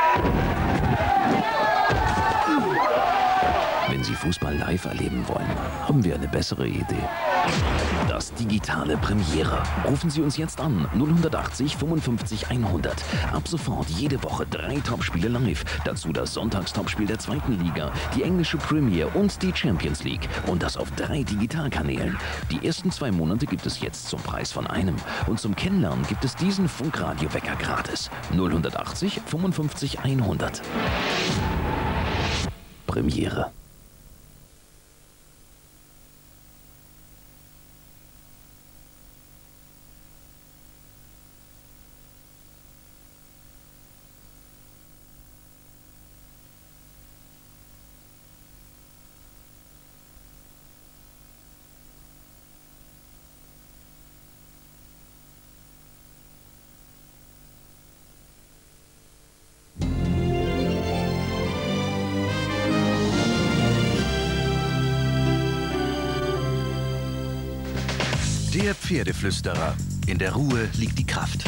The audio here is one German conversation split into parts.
Wenn Sie Fußball live erleben wollen, haben wir eine bessere Idee. Das digitale Premiere. Rufen Sie uns jetzt an. 080 55 100. Ab sofort jede Woche 3 Topspiele live. Dazu das Sonntagstopspiel der 2. Liga, die englische Premier und die Champions League. Und das auf 3 Digitalkanälen. Die ersten 2 Monate gibt es jetzt zum Preis von einem. Und zum Kennenlernen gibt es diesen Funkradio-Wecker gratis. 080 55 100. Premiere. Der Pferdeflüsterer. In der Ruhe liegt die Kraft.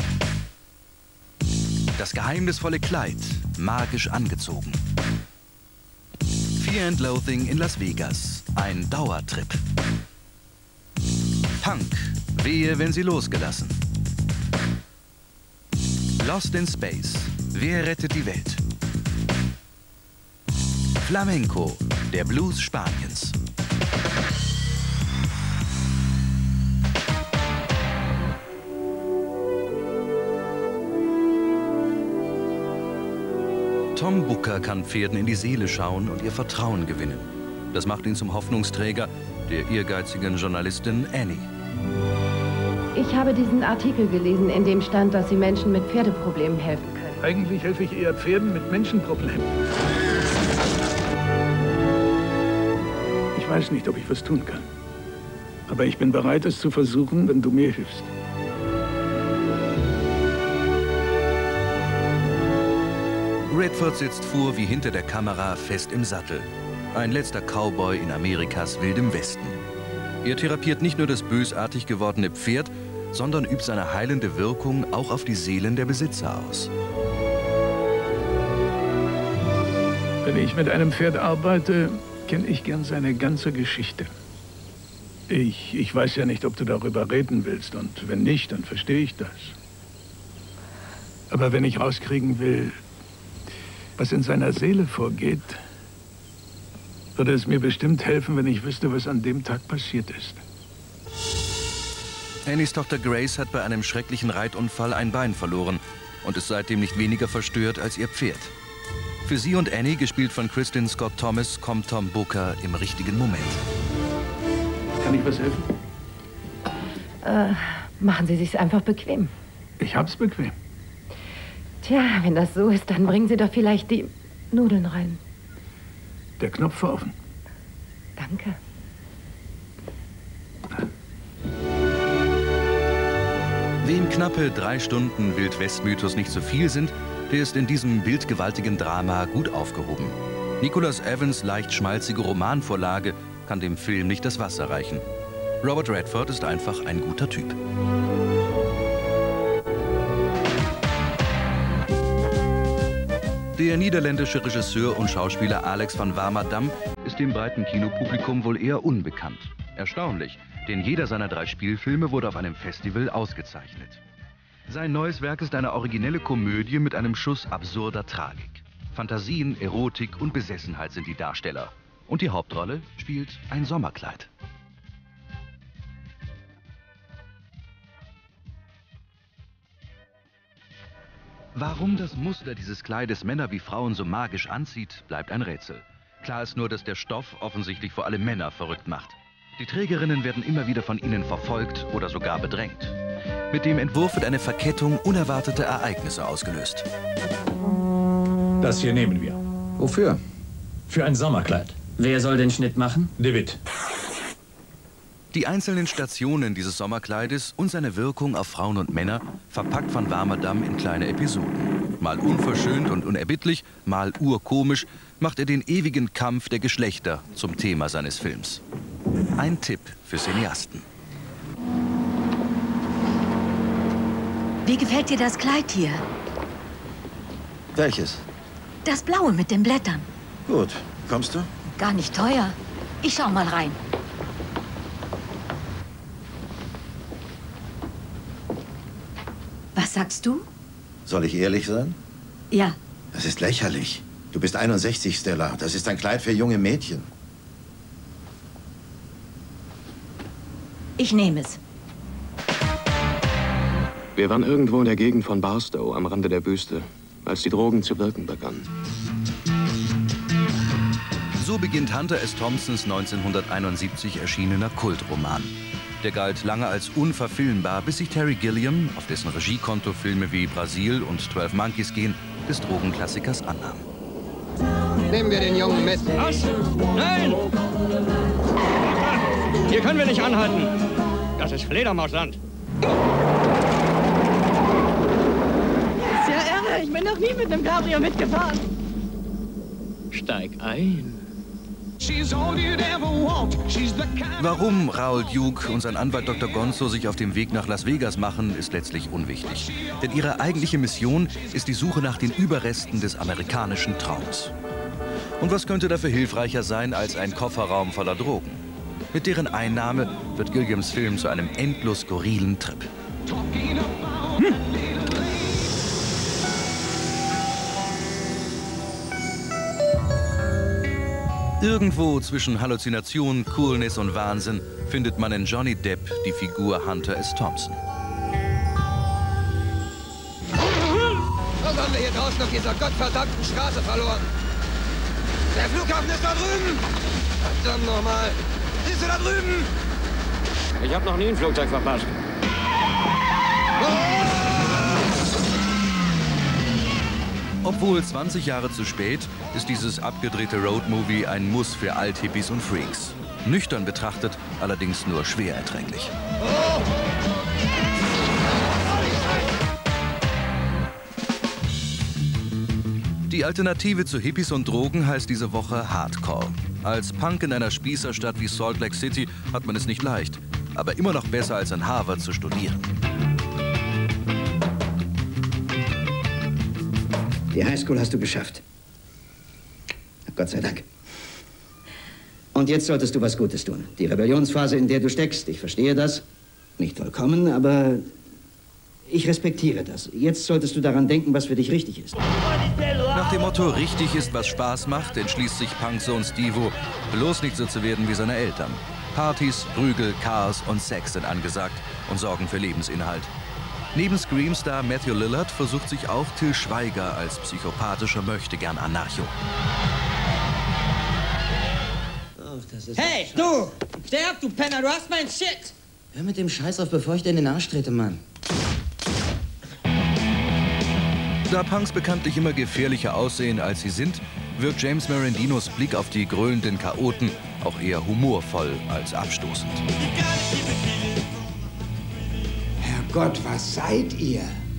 Das geheimnisvolle Kleid, magisch angezogen. Fear and Loathing in Las Vegas, ein Dauertrip. Punk, wehe, wenn sie losgelassen. Lost in Space, wer rettet die Welt? Flamenco, der Blues Spaniens. Tom Booker kann Pferden in die Seele schauen und ihr Vertrauen gewinnen. Das macht ihn zum Hoffnungsträger der ehrgeizigen Journalistin Annie. Ich habe diesen Artikel gelesen, in dem stand, dass Sie Menschen mit Pferdeproblemen helfen können. Eigentlich helfe ich eher Pferden mit Menschenproblemen. Ich weiß nicht, ob ich was tun kann. Aber ich bin bereit, es zu versuchen, wenn du mir hilfst. Redford sitzt vor wie hinter der Kamera fest im Sattel. Ein letzter Cowboy in Amerikas wildem Westen. Er therapiert nicht nur das bösartig gewordene Pferd, sondern übt seine heilende Wirkung auch auf die Seelen der Besitzer aus. Wenn ich mit einem Pferd arbeite, kenne ich gern seine ganze Geschichte. Ich weiß ja nicht, ob du darüber reden willst, und wenn nicht, dann verstehe ich das. Aber wenn ich rauskriegen will, was in seiner Seele vorgeht, würde es mir bestimmt helfen, wenn ich wüsste, was an dem Tag passiert ist. Annies Tochter Grace hat bei einem schrecklichen Reitunfall ein Bein verloren und ist seitdem nicht weniger verstört als ihr Pferd. Für sie und Annie, gespielt von Kristin Scott Thomas, kommt Tom Booker im richtigen Moment. Kann ich was helfen? Machen Sie sich's einfach bequem. Ich hab's bequem. Tja, wenn das so ist, dann bringen Sie doch vielleicht die Nudeln rein. Der Knopf war offen. Danke. Wem knappe 3 Stunden Wild-West-Mythos nicht so viel sind, der ist in diesem bildgewaltigen Drama gut aufgehoben. Nicholas Evans' leicht schmalzige Romanvorlage kann dem Film nicht das Wasser reichen. Robert Redford ist einfach ein guter Typ. Der niederländische Regisseur und Schauspieler Alex van Warmerdam ist dem breiten Kinopublikum wohl eher unbekannt. Erstaunlich, denn jeder seiner 3 Spielfilme wurde auf einem Festival ausgezeichnet. Sein neues Werk ist eine originelle Komödie mit einem Schuss absurder Tragik. Fantasien, Erotik und Besessenheit sind die Darsteller. Und die Hauptrolle spielt ein Sommerkleid. Warum das Muster dieses Kleides Männer wie Frauen so magisch anzieht, bleibt ein Rätsel. Klar ist nur, dass der Stoff offensichtlich vor allem Männer verrückt macht. Die Trägerinnen werden immer wieder von ihnen verfolgt oder sogar bedrängt. Mit dem Entwurf wird eine Verkettung unerwarteter Ereignisse ausgelöst. Das hier nehmen wir. Wofür? Für ein Sommerkleid. Wer soll den Schnitt machen? David. Die einzelnen Stationen dieses Sommerkleides und seine Wirkung auf Frauen und Männer verpackt van Warmerdam in kleine Episoden. Mal unverschönt und unerbittlich, mal urkomisch, macht er den ewigen Kampf der Geschlechter zum Thema seines Films. Ein Tipp für Cineasten. Wie gefällt dir das Kleid hier? Welches? Das Blaue mit den Blättern. Gut. Kommst du? Gar nicht teuer. Ich schau mal rein. Was sagst du? Soll ich ehrlich sein? Ja. Das ist lächerlich. Du bist 61, Stella. Das ist ein Kleid für junge Mädchen. Ich nehme es. Wir waren irgendwo in der Gegend von Barstow, am Rande der Wüste, als die Drogen zu wirken begannen. So beginnt Hunter S. Thompsons 1971 erschienener Kultroman. Der galt lange als unverfilmbar, bis sich Terry Gilliam, auf dessen Regiekonto Filme wie Brasil und 12 Monkeys gehen, des Drogenklassikers annahm. Nehmen wir den Jungen mit. Was? Nein! Hier können wir nicht anhalten. Das ist Fledermausland. Ist ja irre. Ich bin noch nie mit einem Cabrio mitgefahren. Steig ein. Warum Raoul Duke und sein Anwalt Dr. Gonzo sich auf dem Weg nach Las Vegas machen, ist letztlich unwichtig. Denn ihre eigentliche Mission ist die Suche nach den Überresten des amerikanischen Traums. Und was könnte dafür hilfreicher sein als ein Kofferraum voller Drogen? Mit deren Einnahme wird Gilliams Film zu einem endlos skurrilen Trip. Irgendwo zwischen Halluzination, Coolness und Wahnsinn findet man in Johnny Depp die Figur Hunter S. Thompson. Was haben wir hier draußen auf dieser gottverdammten Straße verloren? Der Flughafen ist da drüben! Verdammt nochmal! Siehst du da drüben? Ich habe noch nie ein Flugzeug verpasst. Obwohl 20 Jahre zu spät, ist dieses abgedrehte Roadmovie ein Muss für Althippies und Freaks. Nüchtern betrachtet, allerdings nur schwer erträglich. Die Alternative zu Hippies und Drogen heißt diese Woche Hardcore. Als Punk in einer Spießerstadt wie Salt Lake City hat man es nicht leicht, aber immer noch besser als in Harvard zu studieren. Die Highschool hast du geschafft. Gott sei Dank. Und jetzt solltest du was Gutes tun. Die Rebellionsphase, in der du steckst, ich verstehe das. Nicht vollkommen, aber ich respektiere das. Jetzt solltest du daran denken, was für dich richtig ist. Nach dem Motto, richtig ist, was Spaß macht, entschließt sich Punksohn Stevo, bloß nicht so zu werden wie seine Eltern. Partys, Prügel, Chaos und Sex sind angesagt und sorgen für Lebensinhalt. Neben Scream-Star Matthew Lillard versucht sich auch Til Schweiger als psychopathischer Möchtegern-Anarcho. Hey, du! Steh ab, du Penner, du hast mein Shit! Hör mit dem Scheiß auf, bevor ich dir in den Arsch trete, Mann. Da Punks bekanntlich immer gefährlicher aussehen, als sie sind, wirkt James Marandinos Blick auf die gröhlenden Chaoten auch eher humorvoll als abstoßend. Herrgott, was seid ihr?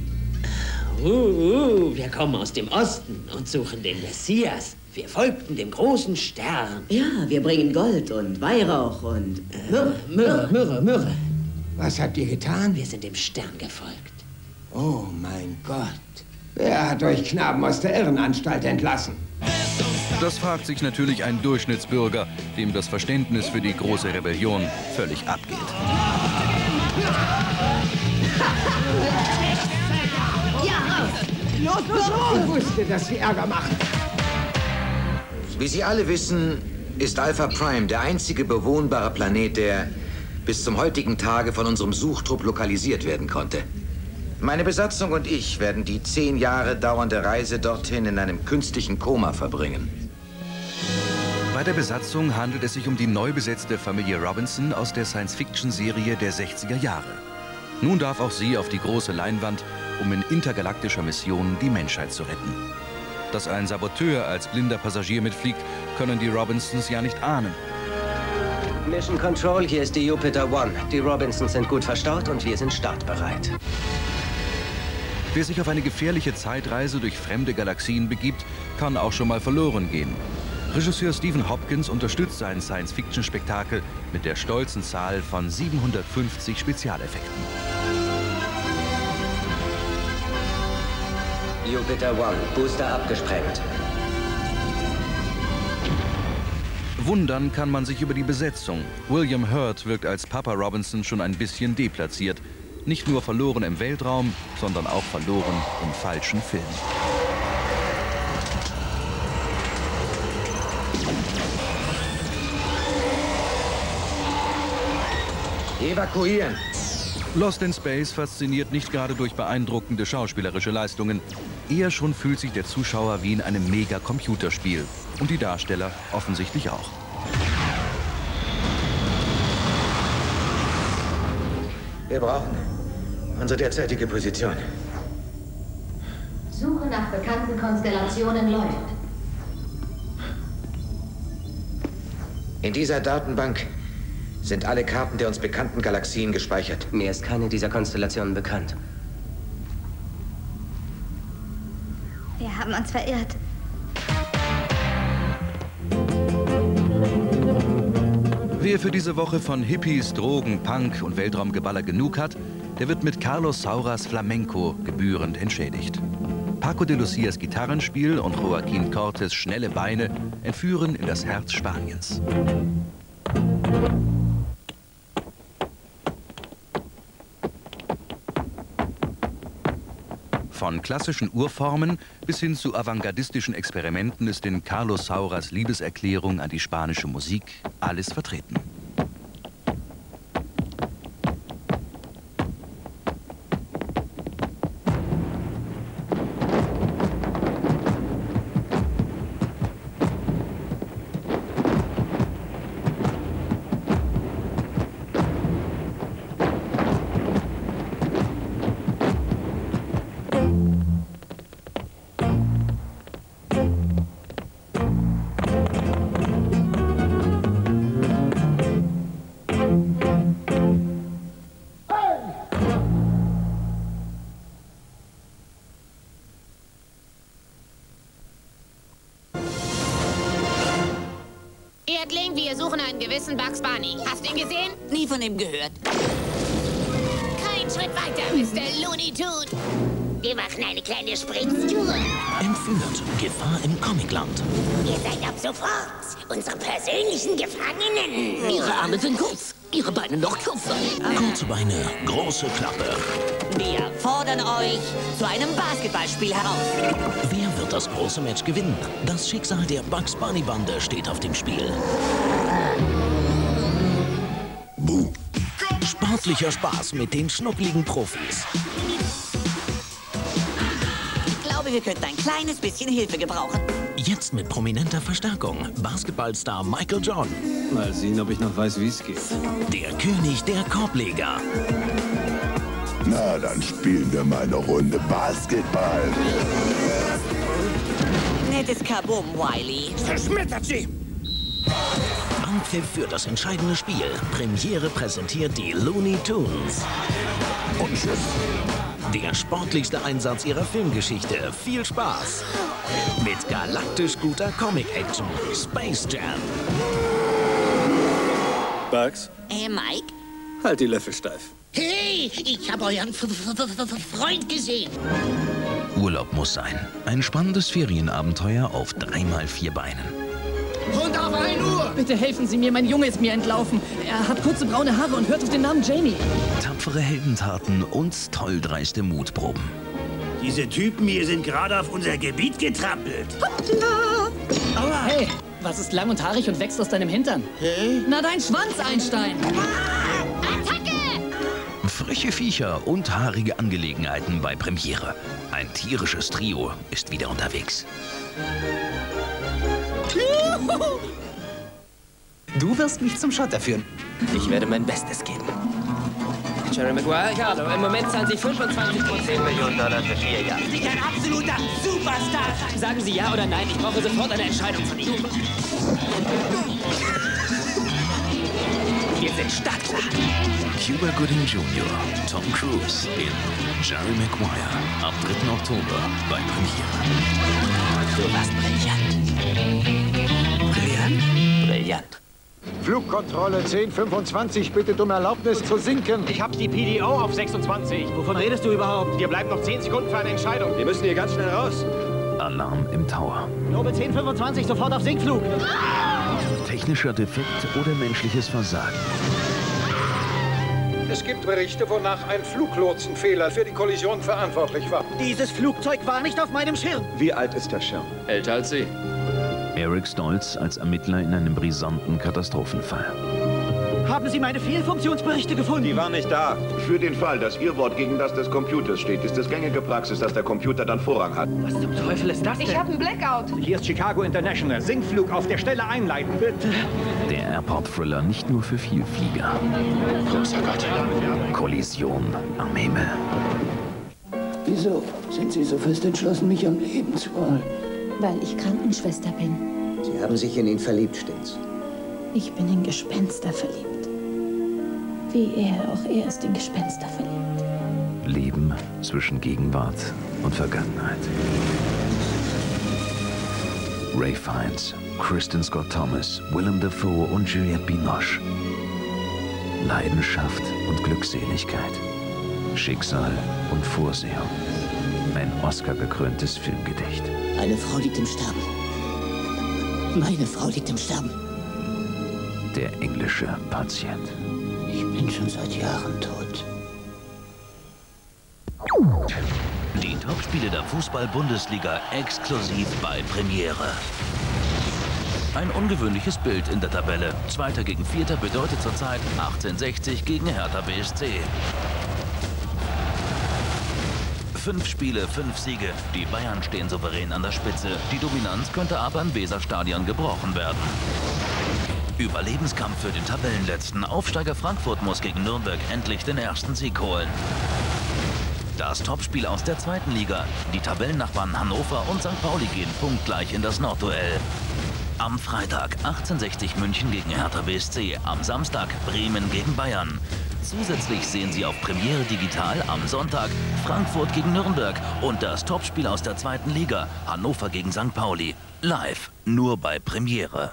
Wir kommen aus dem Osten und suchen den Messias. Wir folgten dem großen Stern. Ja, wir bringen Gold und Weihrauch und Myrrhe. Was habt ihr getan? Wir sind dem Stern gefolgt. Oh mein Gott. Wer hat euch Knaben aus der Irrenanstalt entlassen? Das fragt sich natürlich ein Durchschnittsbürger, dem das Verständnis für die große Rebellion völlig abgeht. Ja, los! Ich wusste, dass sie Ärger machen. Wie Sie alle wissen, ist Alpha Prime der einzige bewohnbare Planet, der bis zum heutigen Tage von unserem Suchtrupp lokalisiert werden konnte. Meine Besatzung und ich werden die 10 Jahre dauernde Reise dorthin in einem künstlichen Koma verbringen. Bei der Besatzung handelt es sich um die neu besetzte Familie Robinson aus der Science-Fiction-Serie der 60er Jahre. Nun darf auch sie auf die große Leinwand, um in intergalaktischer Mission die Menschheit zu retten. Dass ein Saboteur als blinder Passagier mitfliegt, können die Robinsons ja nicht ahnen. Mission Control, hier ist die Jupiter One. Die Robinsons sind gut verstaut und wir sind startbereit. Wer sich auf eine gefährliche Zeitreise durch fremde Galaxien begibt, kann auch schon mal verloren gehen. Regisseur Stephen Hopkins unterstützt sein Science-Fiction-Spektakel mit der stolzen Zahl von 750 Spezialeffekten. Jupiter One, Booster abgesprengt. Wundern kann man sich über die Besetzung. William Hurt wirkt als Papa Robinson schon ein bisschen deplatziert. Nicht nur verloren im Weltraum, sondern auch verloren im falschen Film. Evakuieren! Lost in Space fasziniert nicht gerade durch beeindruckende schauspielerische Leistungen. Eher schon fühlt sich der Zuschauer wie in einem Mega-Computerspiel. Und die Darsteller offensichtlich auch. Wir brauchen unsere derzeitige Position. Suche nach bekannten Konstellationen läuft. In dieser Datenbank sind alle Karten der uns bekannten Galaxien gespeichert. Mir ist keine dieser Konstellationen bekannt. Wir haben uns verirrt. Wer für diese Woche von Hippies, Drogen, Punk und Weltraumgeballer genug hat, der wird mit Carlos Sauras Flamenco gebührend entschädigt. Paco de Lucias Gitarrenspiel und Joaquín Cortés' schnelle Beine entführen in das Herz Spaniens. Von klassischen Urformen bis hin zu avantgardistischen Experimenten ist in Carlos Sauras Liebeserklärung an die spanische Musik alles vertreten. Erdling, wir suchen einen gewissen Bugs Bunny. Hast du ihn gesehen? Nie von ihm gehört. Kein Schritt weiter, Mr. Looney Tune. Wir machen eine kleine Spritztour. Entführt. Gefahr im Comicland. Ihr seid ab sofort unsere persönlichen Gefangenen. Ihre Arme sind kurz, Ihre Beine noch kürzer. Kurze Beine, große Klappe. Wir fordern euch zu einem Basketballspiel heraus. Wer wird das große Match gewinnen? Das Schicksal der Bugs Bunny Bande steht auf dem Spiel. Buh. Sportlicher Spaß mit den schnuckligen Profis. Ich glaube, wir könnten ein kleines bisschen Hilfe gebrauchen. Jetzt mit prominenter Verstärkung. Basketballstar Michael Jordan. Mal sehen, ob ich noch weiß, wie es geht. Der König der Korbleger. Na, dann spielen wir mal eine Runde Basketball. Nettes Kabum, Wiley. Zerschmettert sie! Anpfiff für das entscheidende Spiel. Premiere präsentiert die Looney Tunes. Und tschüss. Der sportlichste Einsatz ihrer Filmgeschichte. Viel Spaß. Mit galaktisch guter Comic-Action. Space Jam. Bugs? Mike? Halt die Löffel steif. Hey, ich habe euren Freund gesehen. Urlaub muss sein. Ein spannendes Ferienabenteuer auf 3x4 Beinen. Und auf 1 Uhr! Bitte helfen Sie mir, mein Junge ist mir entlaufen. Er hat kurze braune Haare und hört auf den Namen Jamie. Tapfere Heldentaten und toll dreiste Mutproben. Diese Typen hier sind gerade auf unser Gebiet getrampelt. Hoppla! Aua! Hey, was ist lang und haarig und wächst aus deinem Hintern? Hä? Na, dein Schwanz, Einstein! Freche Viecher und haarige Angelegenheiten bei Premiere. Ein tierisches Trio ist wieder unterwegs. Du wirst mich zum Schotter führen. Ich werde mein Bestes geben. Jerry Maguire, ja, im Moment zahlen Sie 25%. 10 Millionen $, für 4 Jahre. Ich bin ein absoluter Superstar. Sagen Sie ja oder nein, ich brauche sofort eine Entscheidung von Ihnen. Wir sind startklar. Cuba Gooding Jr., Tom Cruise in Jerry Maguire. Ab 3. Oktober bei Premiere. Du warst brillant. Brillant? Brillant. Flugkontrolle 1025, bitte um Erlaubnis zu sinken. Ich hab die PDO auf 26. Wovon redest du überhaupt? Dir bleiben noch 10 Sekunden für eine Entscheidung. Wir müssen hier ganz schnell raus. Alarm im Tower. Nobel 1025, sofort auf Sinkflug. Technischer Defekt oder menschliches Versagen? Es gibt Berichte, wonach ein Fluglotsenfehler für die Kollision verantwortlich war. Dieses Flugzeug war nicht auf meinem Schirm. Wie alt ist der Schirm? Älter als Sie. Eric Stoltz als Ermittler in einem brisanten Katastrophenfall. Haben Sie meine Fehlfunktionsberichte gefunden? Die waren nicht da. Für den Fall, dass Ihr Wort gegen das des Computers steht, ist es gängige Praxis, dass der Computer dann Vorrang hat. Was zum Teufel ist das denn? Ich habe einen Blackout. Hier ist Chicago International. Sinkflug auf der Stelle einleiten, bitte. Der Airport-Thriller nicht nur für Vielflieger. Großer Gott. Kollision am Himmel. Wieso sind Sie so fest entschlossen, mich am Leben zu holen? Weil ich Krankenschwester bin. Sie haben sich in ihn verliebt, stimmt's? Ich bin in Gespenster verliebt. Wie auch er ist in Gespenster verliebt. Leben zwischen Gegenwart und Vergangenheit. Ray Fiennes, Kristen Scott Thomas, Willem Dafoe und Juliette Binoche. Leidenschaft und Glückseligkeit. Schicksal und Vorsehung. Ein Oscar-gekröntes Filmgedicht. Eine Frau liegt im Sterben. Meine Frau liegt im Sterben. Der englische Patient. Ich bin schon seit Jahren tot. Die Topspiele der Fußball-Bundesliga exklusiv bei Premiere. Ein ungewöhnliches Bild in der Tabelle. Zweiter gegen Vierter bedeutet zurzeit 1860 gegen Hertha BSC. 5 Spiele, 5 Siege. Die Bayern stehen souverän an der Spitze. Die Dominanz könnte aber im Weserstadion gebrochen werden. Überlebenskampf für den Tabellenletzten. Aufsteiger Frankfurt muss gegen Nürnberg endlich den ersten Sieg holen. Das Topspiel aus der zweiten Liga. Die Tabellennachbarn Hannover und St. Pauli gehen punktgleich in das Nordduell. Am Freitag 1860 München gegen Hertha BSC. Am Samstag Bremen gegen Bayern. Zusätzlich sehen Sie auf Premiere Digital am Sonntag Frankfurt gegen Nürnberg und das Topspiel aus der zweiten Liga. Hannover gegen St. Pauli. Live, nur bei Premiere.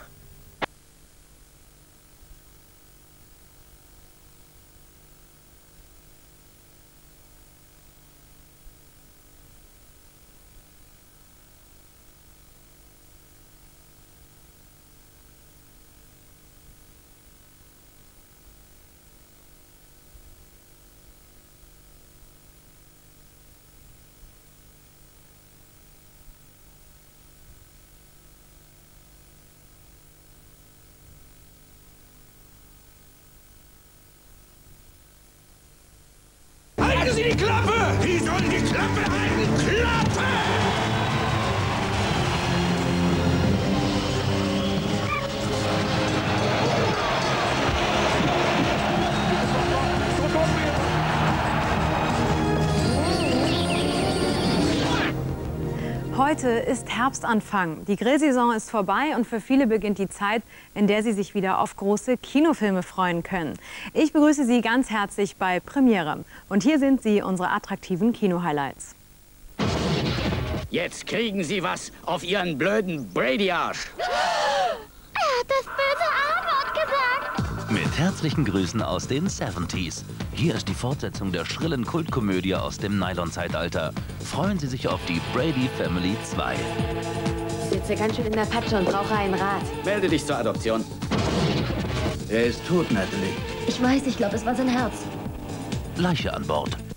Halten Sie die Klappe! Sie sollen die Klappe halten! Klappe! Heute ist Herbstanfang. Die Grillsaison ist vorbei und für viele beginnt die Zeit, in der sie sich wieder auf große Kinofilme freuen können. Ich begrüße Sie ganz herzlich bei Premiere. Und hier sind sie, unsere attraktiven Kino-Highlights. Jetzt kriegen Sie was auf Ihren blöden Brady-Arsch. Er hat das böse A-Wort gesagt. Mit herzlichen Grüßen aus den 70s. Hier ist die Fortsetzung der schrillen Kultkomödie aus dem Nylon-Zeitalter. Freuen Sie sich auf die Brady Family 2. Ich sitze ganz schön in der Patsche und brauche einen Rat. Melde dich zur Adoption. Er ist tot, Natalie. Ich weiß, ich glaube, es war sein Herz. Leiche an Bord.